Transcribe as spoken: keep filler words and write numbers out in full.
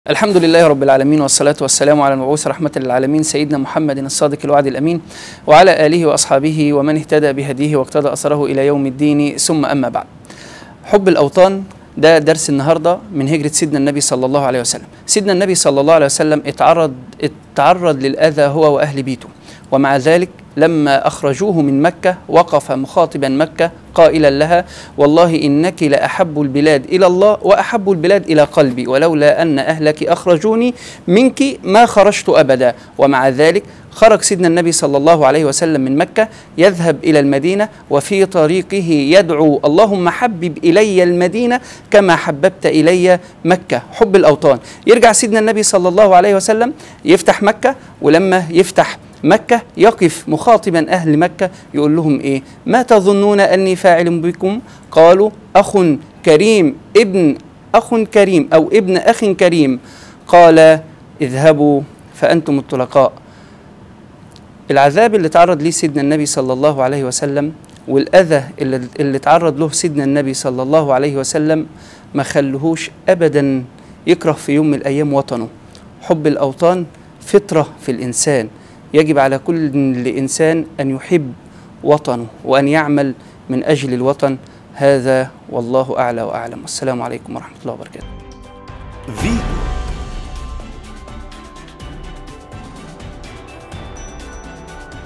الحمد لله رب العالمين، والصلاة والسلام على المبعوث رحمة للعالمين سيدنا محمد الصادق الوعد الأمين، وعلى آله وأصحابه ومن اهتدى بهديه واقتضى أثره إلى يوم الدين، ثم أما بعد. حب الأوطان ده درس النهاردة من هجرة سيدنا النبي صلى الله عليه وسلم. سيدنا النبي صلى الله عليه وسلم اتعرض اتعرض للأذى هو وأهل بيته، ومع ذلك لما أخرجوه من مكة وقف مخاطبا مكة قائلا لها: والله إنك لأحب البلاد إلى الله وأحب البلاد إلى قلبي، ولولا أن أهلك أخرجوني منك ما خرجت أبدا. ومع ذلك خرج سيدنا النبي صلى الله عليه وسلم من مكة يذهب إلى المدينة، وفي طريقه يدعو: اللهم حبب إلي المدينة كما حببت إلي مكة. حب الأوطان. يرجع سيدنا النبي صلى الله عليه وسلم يفتح مكة، ولما يفتح مكة يقف مخاطبا أهل مكة يقول لهم إيه؟ ما تظنون أني فاعل بكم؟ قالوا: أخ كريم ابن أخ كريم أو ابن أخ كريم. قال: اذهبوا فأنتم الطلقاء. العذاب اللي تعرض ليه سيدنا النبي صلى الله عليه وسلم والأذى اللي, اللي تعرض له سيدنا النبي صلى الله عليه وسلم ما خلهوش أبدا يكره في يوم من الأيام وطنه. حب الأوطان فطرة في الإنسان، يجب على كل إنسان أن يحب وطنه وأن يعمل من أجل الوطن. هذا والله أعلى وأعلم، والسلام عليكم ورحمة الله وبركاته.